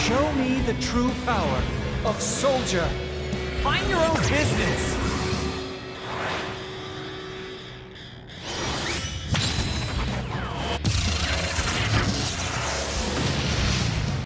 Show me the true power of Soldier. Mind your own business.